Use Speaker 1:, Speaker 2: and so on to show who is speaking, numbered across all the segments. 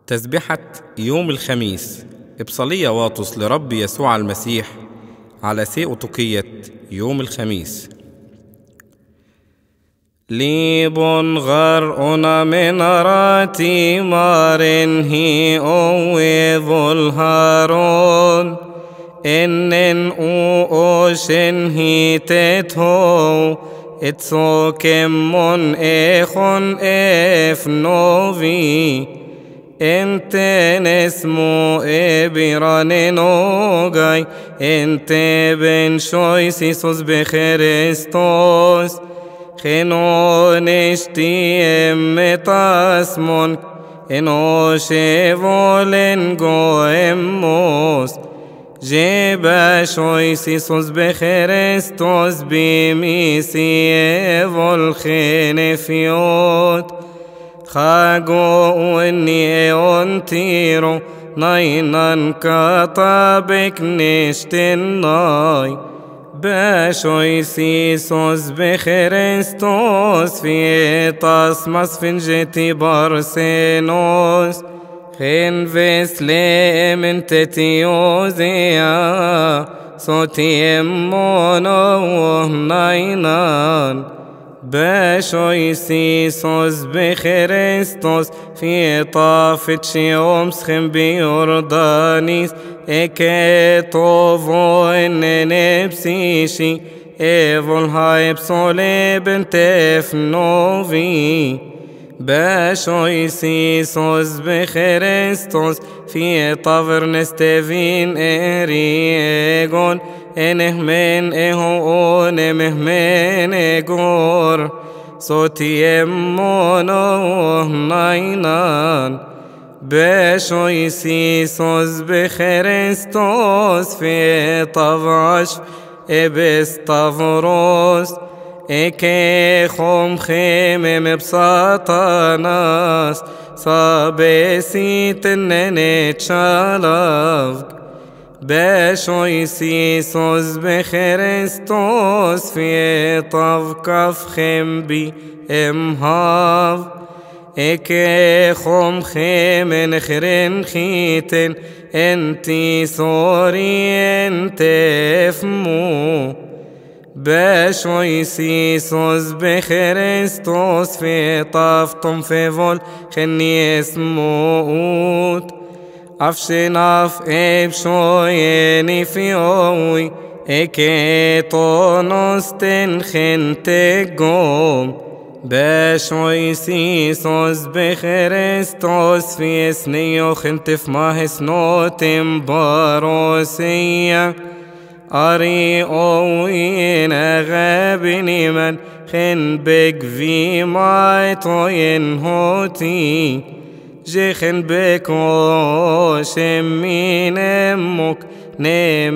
Speaker 1: تسبحة يوم الخميس إبصالية واطس لرب يسوع المسيح على سيئوتوكية يوم الخميس.
Speaker 2: ليبون غر أنا من راتي مارن هي أوذ الهارون إنن أوشن هي تتهو اتسوكم من إخون إفنوفي انت نسمو إبران نوغاي انت بن شويسيسوس بخريستوس خنون اشتيم متاسمون انو شيفولن غويموس جيبا شويسيسوس بخريستوس بميسي والخنفيوت خاقو اني انتيرو ناينان كاتابك نشتناي باشويسيسوس بخريستوس في تاسماس فنجتي بارسينوس خين فيسليم انت تيوزيا صوتي امونو ناينان باشويسيسوس بخريستوس في طافت يوم سخن بيوردانيس اكيتوفو ان نبسيشي ايفول هاي بسولي بنت افنوفي باشويسيسوس بخريستوس في طافر نستفين اريغون انهمن اهو نمهمن اغور صوتي امونو ناينان باشويسيسوس بخريستوس في طفعش ابستافروس اكي خم خيمم بساطاناس صابسي تننت شالافك باشويسيسوس بخريستوس في طفكف خمبي امهاف اكي خم خيمن خرن خيتن انتي سوري انت افمو باشويسيسوس بخريستوس في طفتم في فول خني اسموت أفشناف إبشويني في أوي إكيتونوس تنخن تقوم باشويسيسوس بخريستوس في سنيو خنتف ماهس نوتم باروسية أري أوين أغابني من خن بك في مايتوين هوتي جيخن بكو شمين امك نم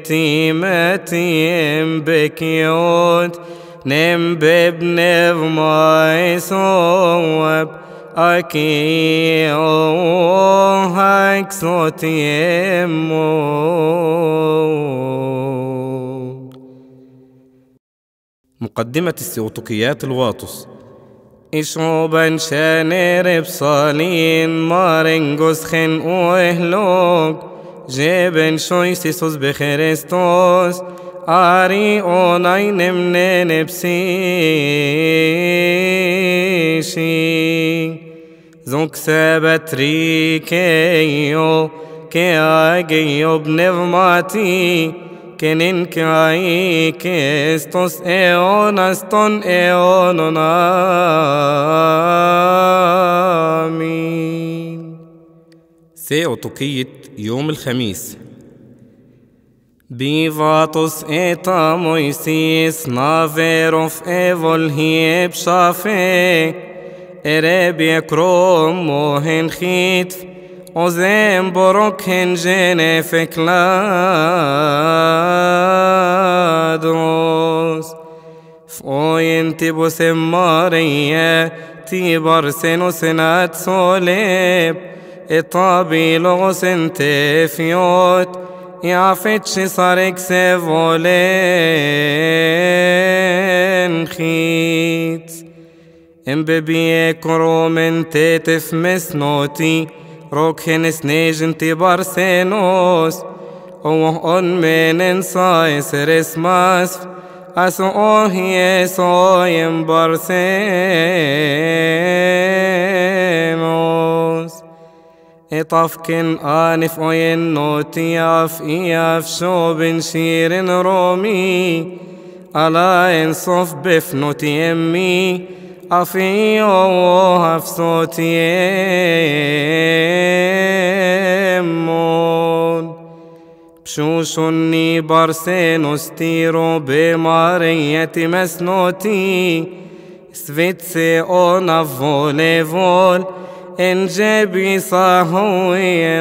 Speaker 2: بتيمتيم بكيوت نم ببنف ماي صوب اكي هاك صوتي امو.
Speaker 1: مقدمة السيئوتوكيات الواطس.
Speaker 2: إشوبان شانير بصالين مارنجوس خن وإهلوك جيبن شويسيسوس بخريستوس آري أوناين منين بسيشي زوك سابتري كيو كياجيو بنفماتي كنين كاي كيستوس ايوناستون ايونون آمين.
Speaker 1: سيئوتوكية يوم الخميس.
Speaker 2: بيفاتوس ايتا مويسيس نافيروف ايفول هيب شافي اربي كروم موهن خيتف وزين بروك هنجين فكلادوس فوين تبو سمارية تيبر سنو سنات سوليب اطابي لغس انتفيوت يعفتش صارك سيفولين خيت ام ببيه كروم انت تفمس نوتي روكهن سنيجن تبارسينوس أوه من سايس رسماس أسوه يسويم بارسينوس إطفكن آنف أين نوتي إياف شوبن شيرن رومي ألا إنصف بفنوتي أمي أفي أوه صوتي أمون بشوشني بارسينوس تيرو بمارية مسنوتي سفيتسي أونا فولي فول إن جبي صاحوي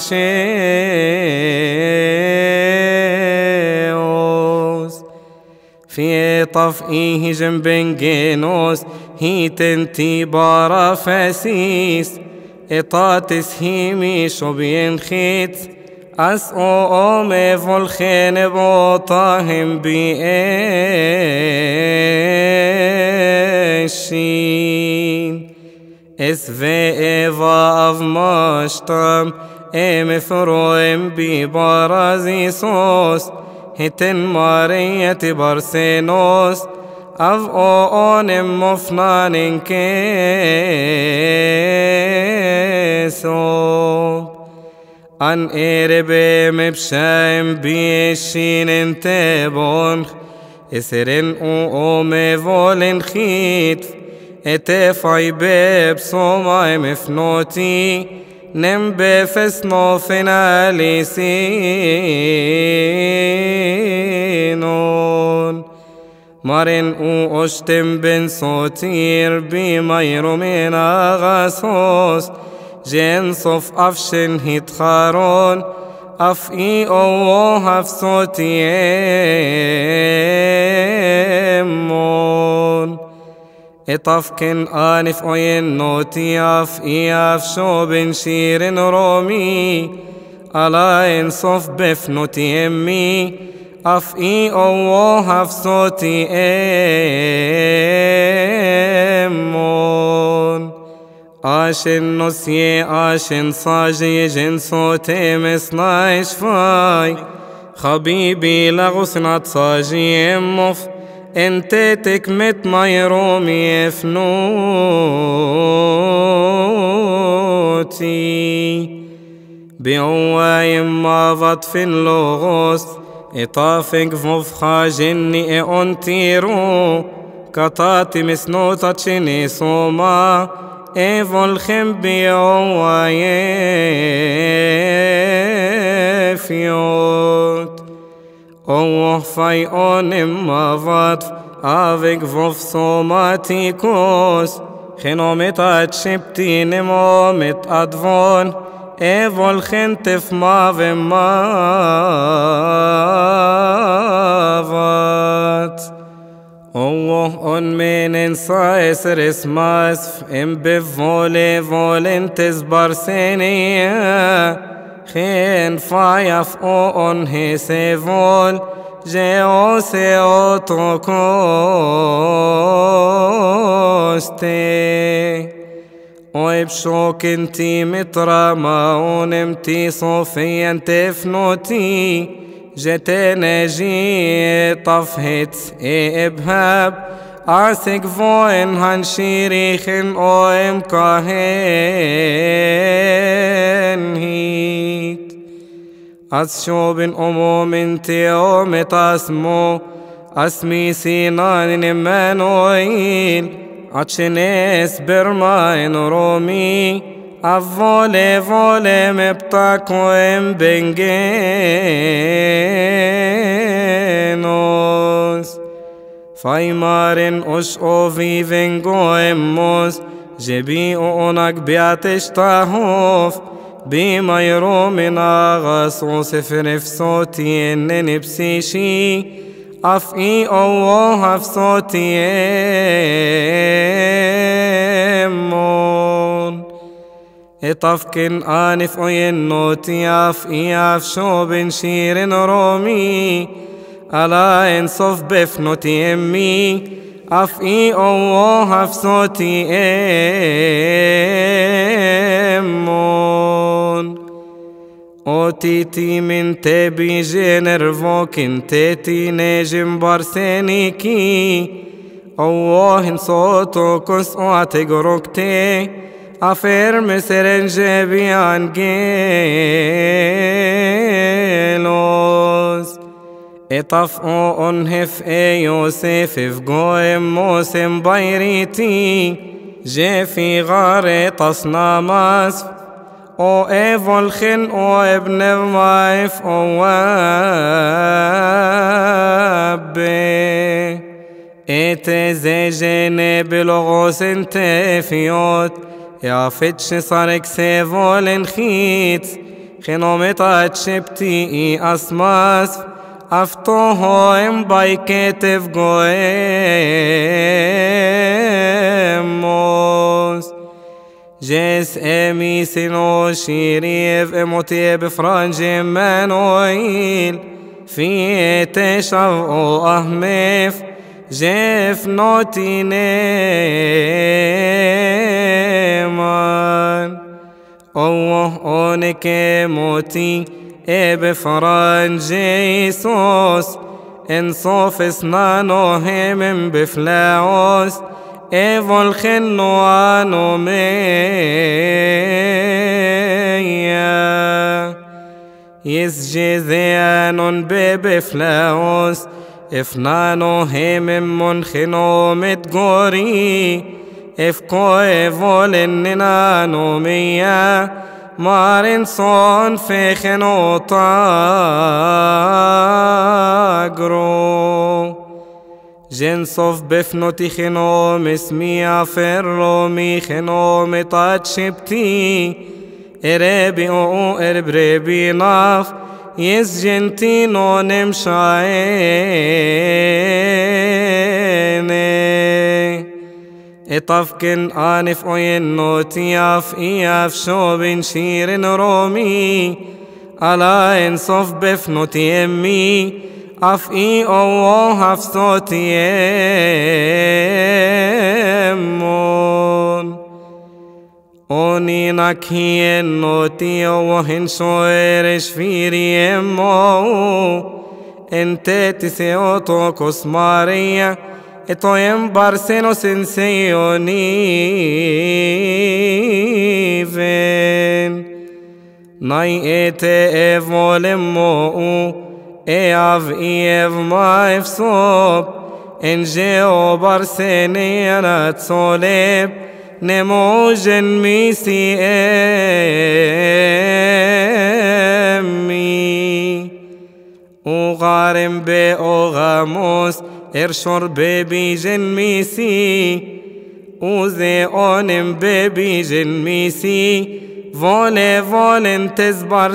Speaker 2: نارشيوس في طفئيه جنبن جينوس هي تنتي بارا فاسيس إطاتس هيمي شبين خيت أسئو أمي فالخين بوطاهم بإيشين إسفي إيفا أفماشتم إمفرويم ببارازيسوس هتن مارية بارسينوس أف أونم مفنان كيسو أن إيربي مبشايم بيشين انتبون إسرن أومي فولن خيت اتفاي بيب صوماي مفنوتي نم بفسنو فينالي سينون مارن او اشتم بن صوتير بميرو من اغاسوس جنصف افشن هتخارون افئي اوه صوتي امون إطفكن آنف أين نوتي إياف شوبن شيرن رومي ألا إنصف بفنوتي أمي أفئي أوه صوتي أمون آشن نسي آشن صاجي جن صوتي مسنايش فاي خبيبي لغسنات صاجي أمف انت تكمت ميرومي فنوتي بيوايم ما فطفن لغوس اطافك فوفخا جني انتيرو كطاتي مسنوطة شني صوما ايفول خمبي ويفيوت أوه فاي أونم مافات أفك فوف سوماتيكوس خنومت أتشبتي نمومت أدفون إيفول خنتف مافي مافات أوه أون من إنسايس رسماس إم بفولي فولنتس بارسينيا خين فايف اون هيسيفول جيو سيو توكوستي ويبشوك انتي مترما ونمتي صوفيا تفنوتي جتنا جي طفهت ابهاب عاسك فوين هنشيريخن اويم كاهن هيت أتشوبن أمومن تيوم تاسمو أسمي سينان نمانوين أتشنيس برماين رومي أفولي فولي مبتاكوين بنجينوس فايمارن أش أوفي فينغويموس جبي أونك بياتشتاهوف بما يرومن أغاسوس فرفصوتي إنني بسيشي أفئي أوه أفصوتي أمون إطفكن آنف أين نوتي أفئي أفشوبن شيرن رومي ألا إنصف بفنوتي أمي أفئي أوه أفصوتي emon. Otiti min tebi genervokin teti nejim barseniki. Allahin sotokos oategorokte. Afirme serenjebian gelos. Etaf o onhef e Yosef ifgoem mosem bayriti. Jefi gare tasnamas. O evolchen o ebne vaif o wabbe. Ete zejene bilogos entefiot. يافتش صارك سيفولن خيت خنومتا شبتي أسماس أفتوهو إم بايكتف غويموس جيس أمي سنو شيريف إموتي بفرانجي منويل في تشاو أهميف جيف نوتي نيمان أوه أونك موتي بفرانجي سوس انصوف اسنانو هم بفلاوس والخنو عنو ميا يسجي زيانون بفلاوس افنانو هم منخنو متغوري افكو ايفولننانو ميا مارن صون فخنو تاغرو جنصف بفنوتي خنو مسميا فرومي خنو متاتشبتي اربي او اربربي ناف يسجنتينو نمشايني اتفكن آنف اوينو تياف اياف شوبن شيرن رومي على انصف بفنوتي امي اف اي او هف صوتي امون اوني نكهين نوتي وهن شويرش فيري امو انت تسيوتو كوسماريا etoyem barseno senseioniven nai ete evolemo eav iev maif sop engeo barseniana tsoleb nemojen misi emmi ugarem be ogamos ارشور بيبي جن ميسي اوزي اونم بيبي جن ميسي فولي فولن تزبر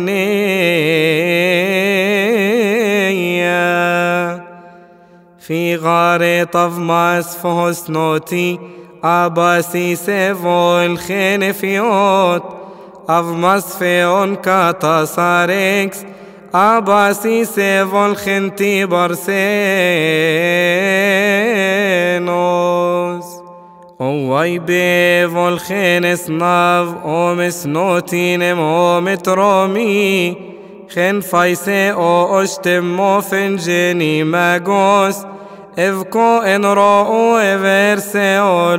Speaker 2: سنيا في غاري طف ماس فهس نوتي اباسي سيفو الخنفيوت اف ماسفيون كاتا ساريكس أباسي سيفول خنتي برسينوس أوي بيفول خنس ناف أومس نوتينم أومت رومي خن فايسي أو أشتمو فنجيني ماغوس إفكو إن رأو إفرسي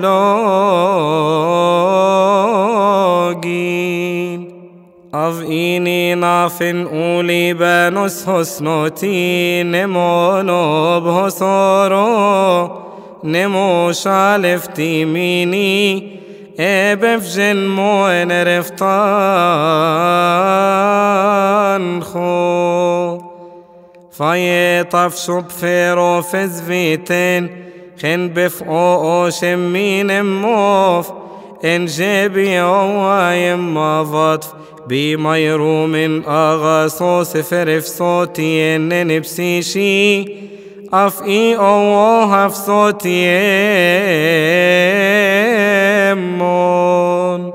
Speaker 2: أولوغين أف إيني نافن أولي بانوس حسنوتي نمو نوب حسورو نمو شالفتي ميني إبف جن موين رفتان خو فايطف شب فيرو فزفيتين خن بف أو شمين موف إن جيبي أوايم مافطف بميرو من أغاصوص فرف صوتي إن نبسيشي أفئي أو هف صوتي إمون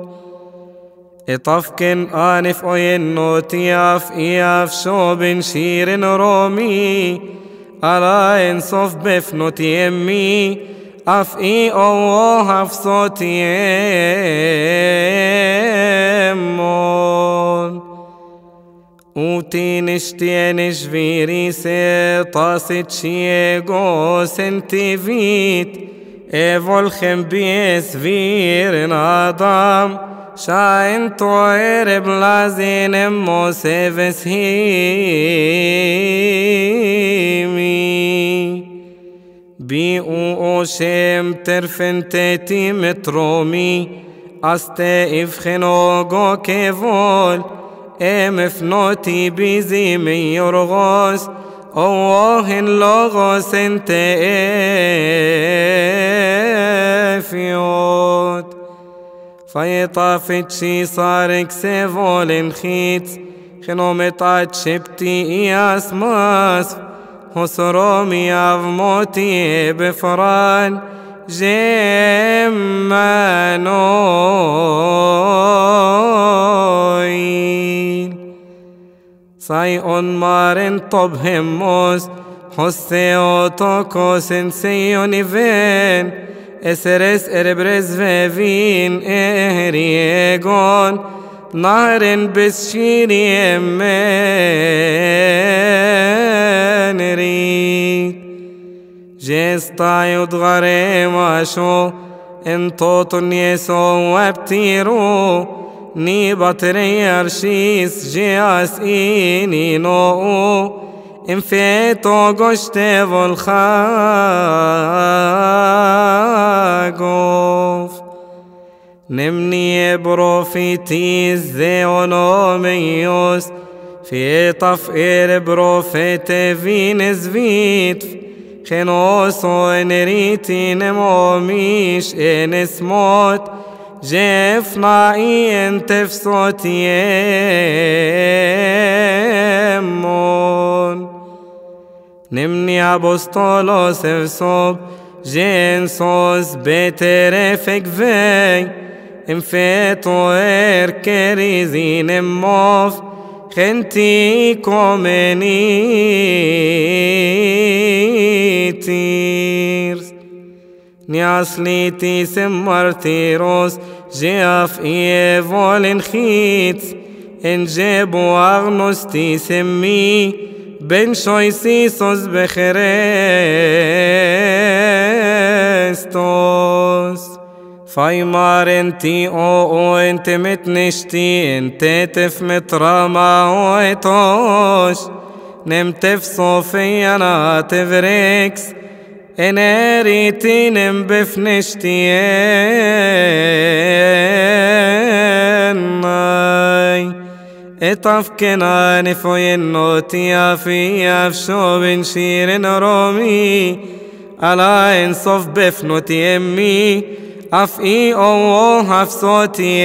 Speaker 2: إطفكن آنف أين نوتي أفئي أفشوبن شيرن رومي على إنصف بفنوتي أمي أفئي أو هف صوتي emon. Uti nishtjenish viri se tasit qiego sentivit, e volchem bies virin Adam, shain toere blazin emos eveshimi. Bi o shem terfenteti metromi, aste ifchenogo kevol, emfnoti bizi min yorgos, ohin logos ente efiot. Fayetafit shi sarek sevolin chitz, chenometat shepti iasmas, hosromi avmoti befran, جمانوين سايون مارن طبهموس حسيو توكو سنسيوني فين اسرس اربرز فين اهريغون نهرن بسشيري امنريد جستا يدغري ماشو انتوتن يسو وابتيرو ني بطري ارشيس جياس ايني نو انفيتو قشتي والخاقوف نمني بروفيتيز زيونوميوس في طفئر بروفيتي فينز فيت خنوسو انريتي نموميش انسموت جفنا اين تفسوت يمون نمني ابوستولوس افسوب جنسوس بترفك في انفتو اركريزي نموف خنتي كومنيتيرز نياسليتي سمرتيروس جاف ايفولن خيتس انجيبو اغنوستي سمي بن شويسيسوس بخريستوس فايمار انتي او انت متنشتي انت تفمت راما ويتوش نمتف صوفي انا تفريكس اناريتي نمبفنشتي اناي اتفكنا نفوين نوتيا في افشو بنشير رومي على انصف بفنوتي امي افئي او هفصوتي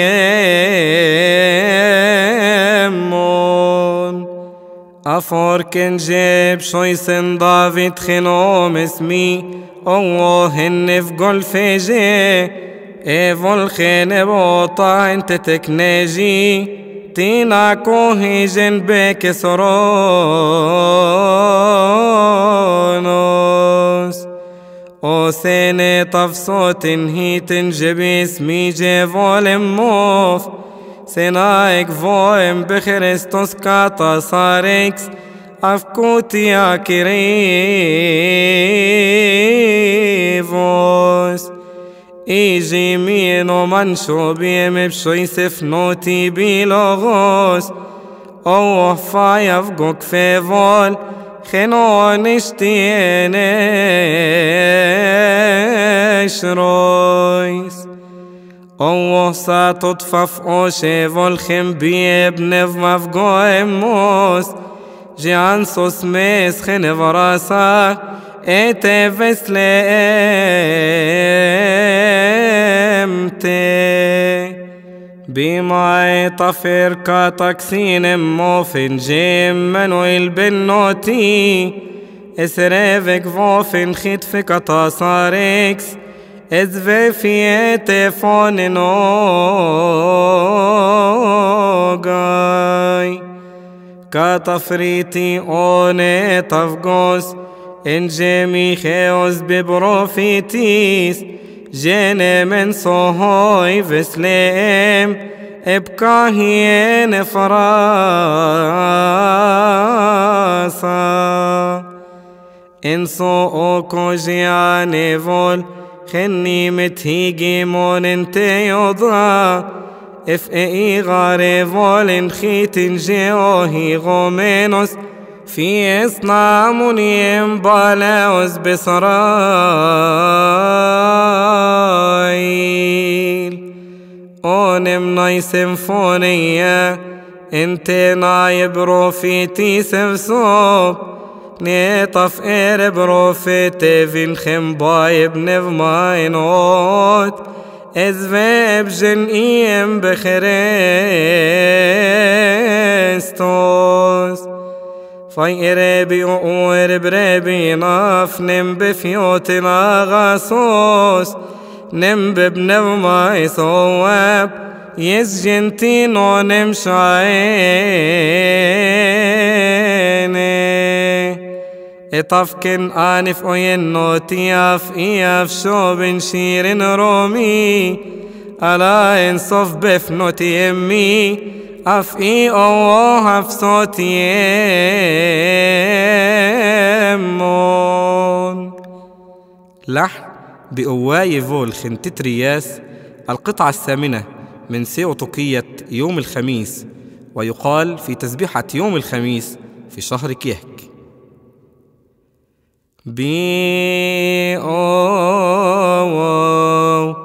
Speaker 2: امون افوركن جيب شويسن دافيد خنوم اسمي او هنف قول فيجي ايفول خين بوطا انت تكنيجي تينا كوهيجن بك سرونوس او سيني طفصوت هيتن جبي اسمي جيفول موف سينايك فويم بخريستوس كاتا ساريكس افكوتيا كريفوس ايجي مينو منشو بيم بشوي سفنوتي بيلوغوس او فاي افقوك فيفول خنو نشتينيش رويس او ساتطفف او شيفول خم بيبنف مفقو اموس جانسوس ميس خنف راسا اتفس لامتي بما يطفر كاتاكسين موفن جيم منو البنوتي اسرافك فوفن خطفك تصاريكس ازفي في تفون نوغاي كاتفريتي اوني تفقوس ان جيمي خيوز ببروفيتيس جيني من صهوي فسليم ابقاهي نفراسا انسو اوكو جياني فول خني متهيجي مون انت يضا اف اي غاري فول خيت جيوهي غومينوس في اصنام يمبالاوز بسرايل اونم ناي سيمفونية انت ناي بروفيتي سفسوب نيطف اير بروفيتي فين خمباي بنفماينوت ازفاب جن ايم بخريستوس فاي اربي اوير بربي ناف نم بفيوت ناغاسوس نم ببنفماي صواب يسجنتي نو نمشعيني اتفكن آنف اوين نوتياف اياف شوبن شيرن رومي الا انصف بفنوتي امي اف اي اوه صوتي امون.
Speaker 1: لحن بقواي فول خنتت رياس، القطعة الثامنة من سيوطوكية يوم الخميس، ويقال في تسبيحة يوم الخميس في شهر كيهك.
Speaker 2: بي او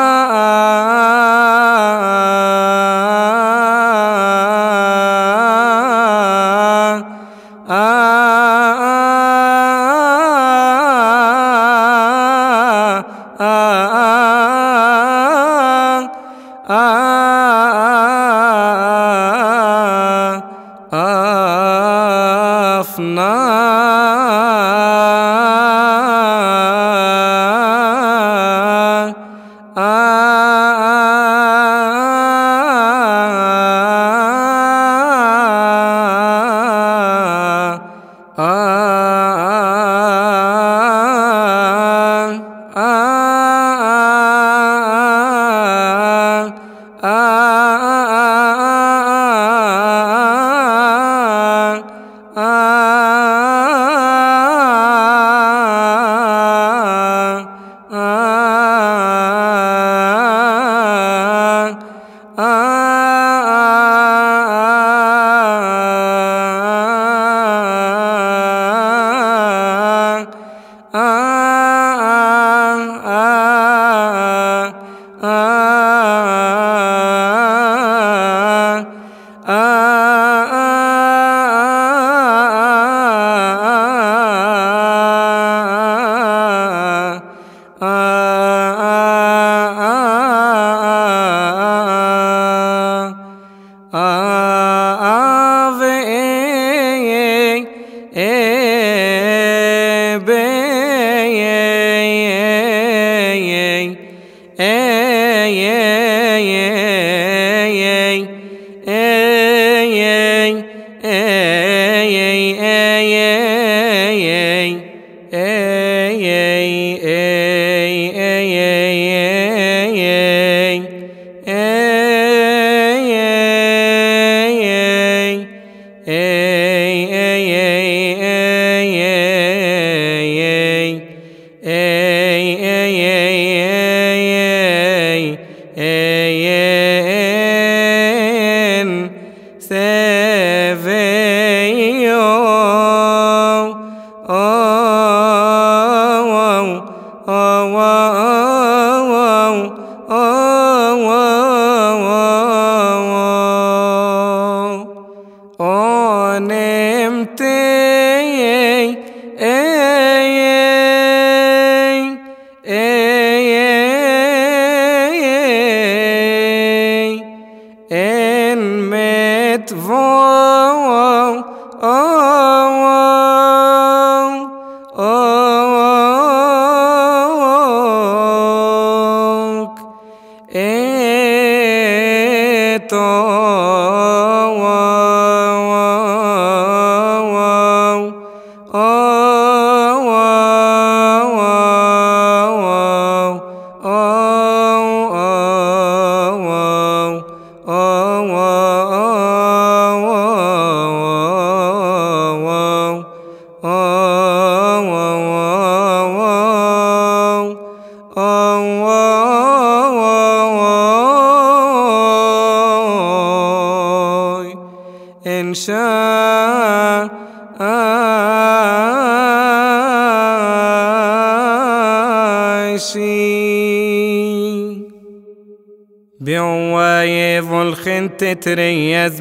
Speaker 2: تتريز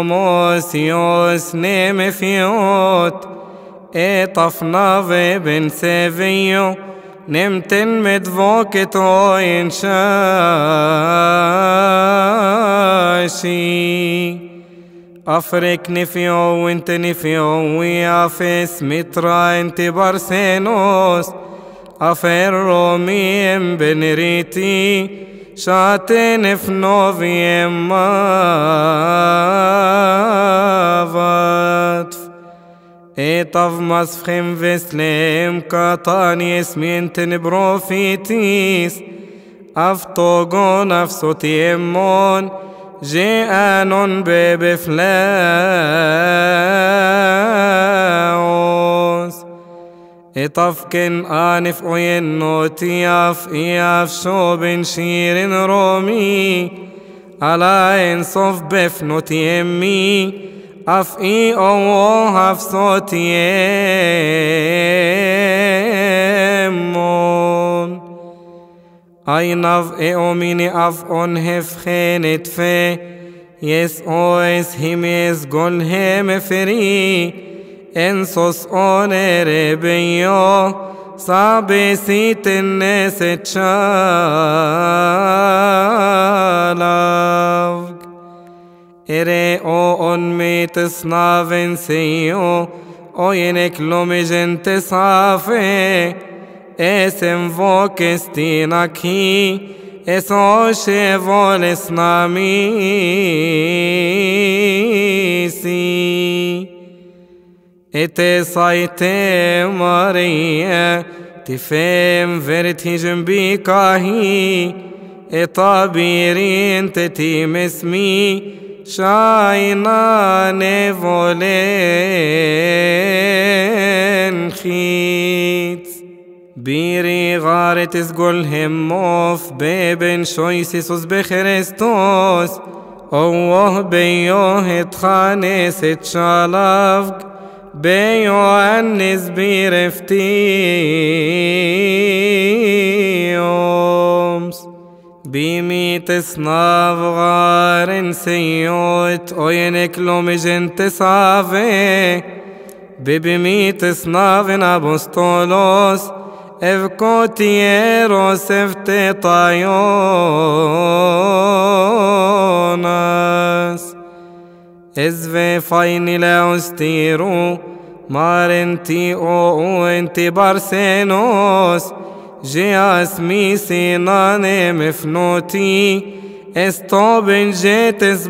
Speaker 2: بعموسيوس نيم فيوت طفنا بن سيفيو نمتن مدفوكتو ينشاشي أفرك نفيو وانت نفيو ويافس مترا انت برسينوس أفروميم بنريتي شاتن في نوفيم مافات طف مصفخم فسلم كاتاني اسمين تنبروفيتيس أفتوغو نفسو تيمون جيانون ببفلاوس طفكن آنف عين نوتياف إياف شوبن شيرن رومي على إنصف بفنوت يمي أف إي أو هف صوت يمون Einav eomini af on hefchenet fe, yes oes himes gol hem feri, ensos onere beyo, sabe siten neset shalav. Ere o on metes naven seyo, oyenek lomijente safe, esem voces tinaki, eso shevoles namisi. Ete saite Maria, tifem vertigen bikahi, etabirin tetim esmi, shaina nevolen chitz. Biri غارت اسقلهم موف بابن شويسيسوس بخريستوس اوه بيوه اتخانست شالافق بيوانس بيرفتيومس بيميت اسناف غارن سيوت اوينك لومجن تسافي ببيميت اسنافن ابوستولوس Ευκοτιέρος ευτεταϊόνας Εσβε φάινι λεωστήρου Μαρεντι ο εντι παρσένος Ζεας μη συνάνε με φνότι Εστό μπεντζέτες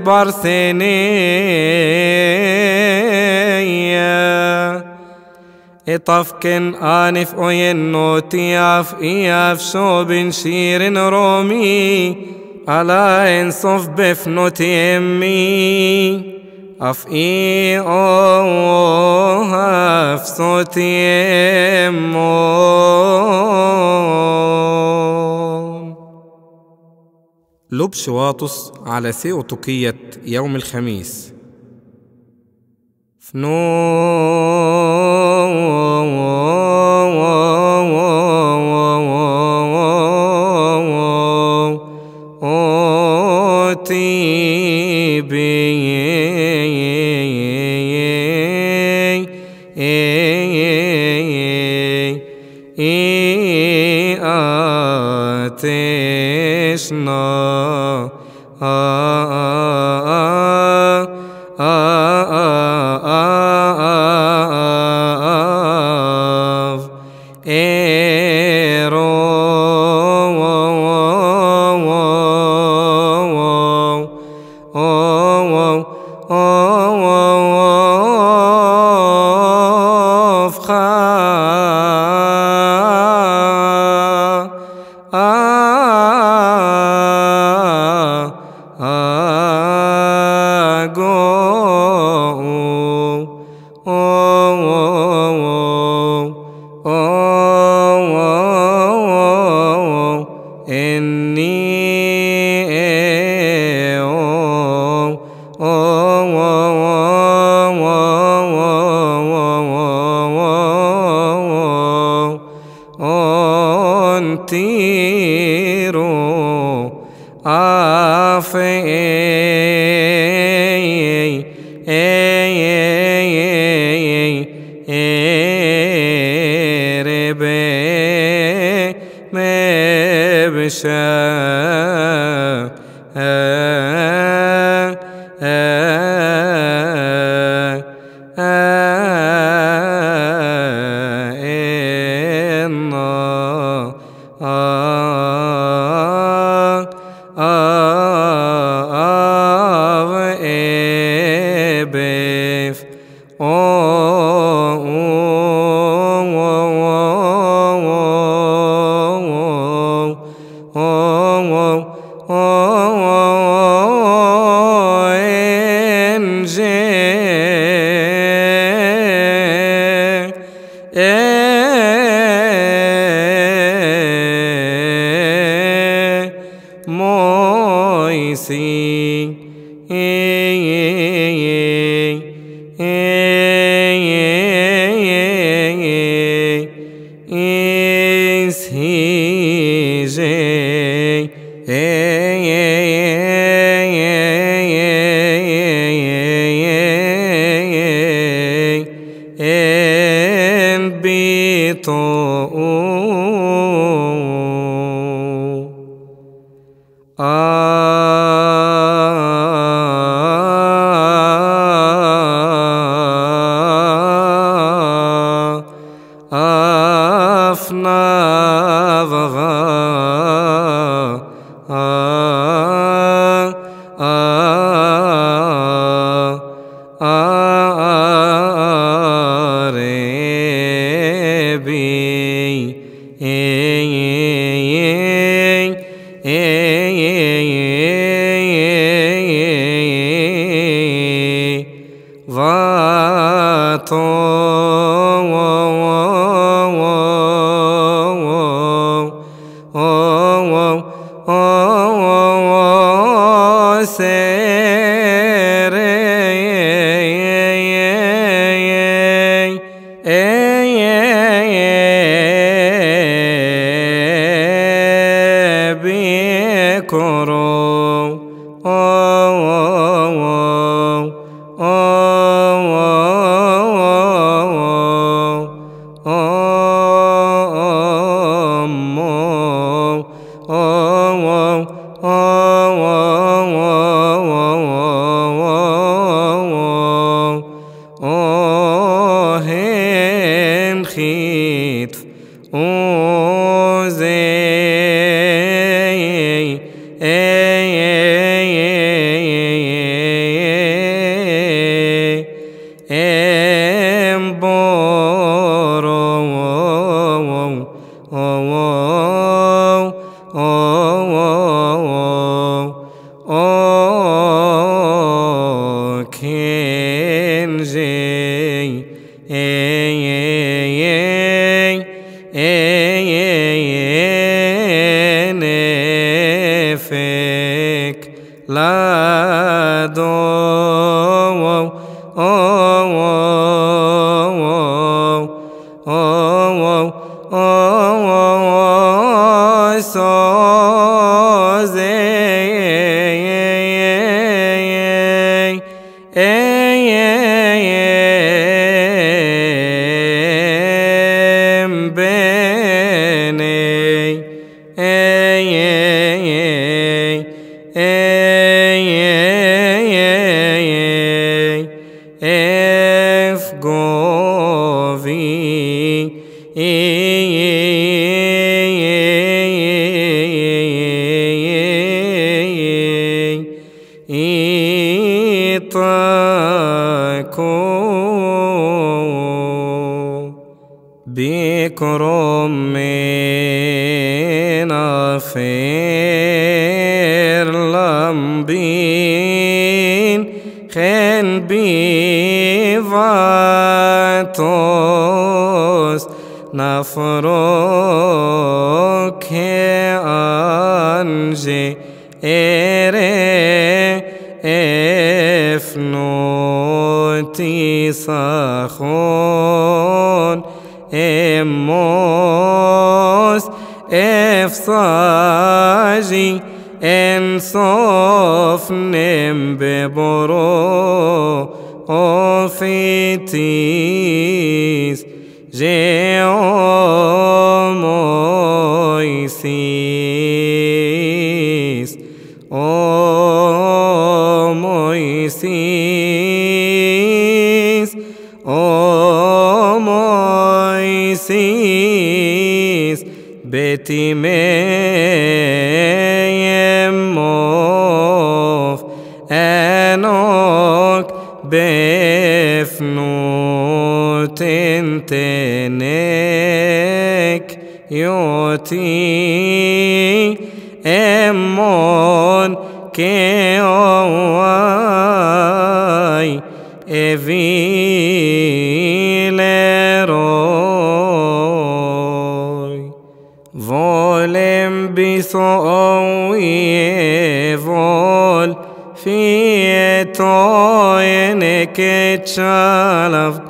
Speaker 2: παρσενέια Etafken anif oyenno tiaf iaf shobin shirin romi ala ensof befnoti emmi af I o hafsoti emmon.
Speaker 1: لب شواطس على سيوطقية يوم الخميس.
Speaker 2: Is he en bito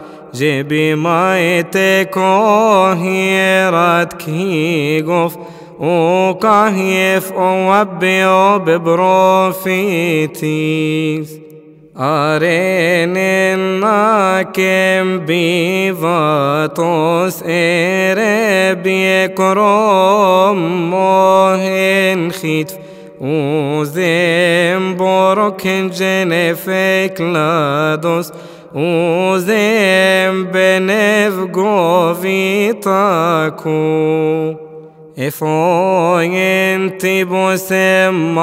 Speaker 1: Jebi maite kohirat kigof
Speaker 2: وكهيف وبيو ببروفيتيس أريننا بيفاتوس إربي كروم موهن خيتف وزيم بورك جنفك لادوس وزيم بنف غوفيتاكو إفوين تبوسم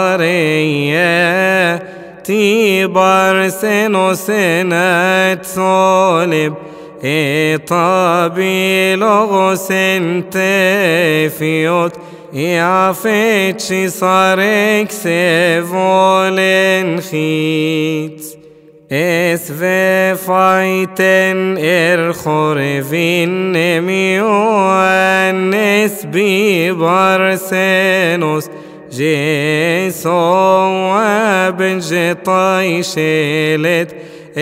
Speaker 2: ماريا تيبار سنو سنة صولب إطابي لغو سنتفيوت يعفتشي صارك سيفولن خيت اسفي فايتن إرخورفين نميوان نسبي بارسنوس جيسو وابن جطاي شيلت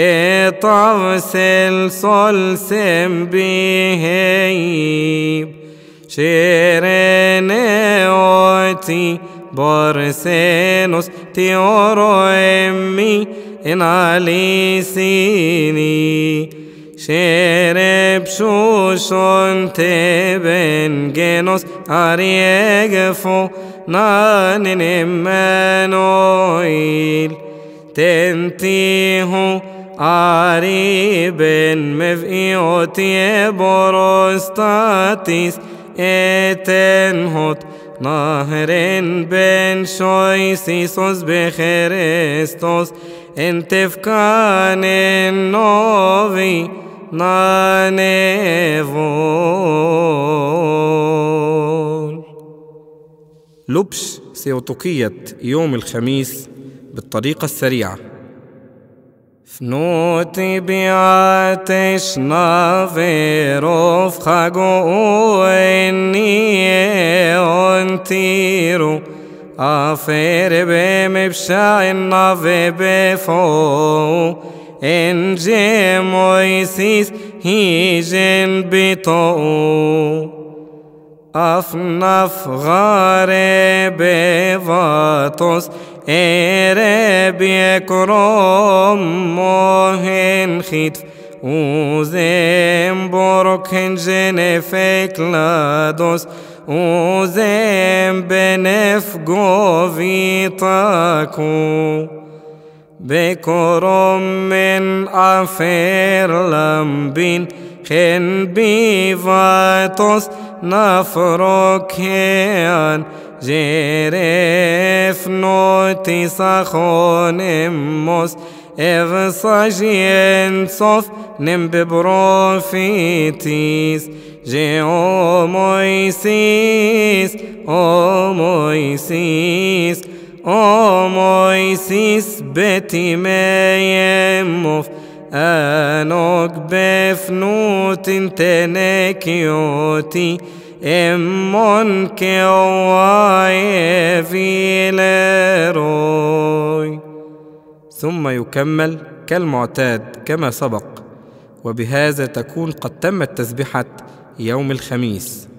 Speaker 2: اطفسل صل سمبيهيب شيرنوتي بارسينوس تيورو امي ان علي سيني شرب شوشون تبن جنوس اريغفو نانن امانويل تنتيهو عريبن مفئيوتي بروستاتيس اتنهوت نهرن بن شويسيسوس بخريستوس انتفكان النوفي نانيفول.
Speaker 1: لبش سيوطوكية يوم الخميس بالطريقة السريعة.
Speaker 2: فنوتي بيعتش نافيروف خاقو إني أنتيرو أفير بمبشع النافي بفو إنجي مويسيس هيجن بيطو أفنف غاري بفاتوس إربي كروم موهن خيتف وزيم بروكن جنفك لادوس وزيم بنف غوفيتاكو بكروم من أفير لمبين خن بيفاتوس نفروكيان جيرف نوتي ساخون اموس افساجين صف نم ببروفيتيس جيو مويسيس او مويسيس او مويسيس بتي ميموف أنوك بفنوت تنكيوتي إمون كواي في لروي.
Speaker 1: ثم يكمل كالمعتاد كما سبق، وبهذا تكون قد تمت تسبحة يوم الخميس.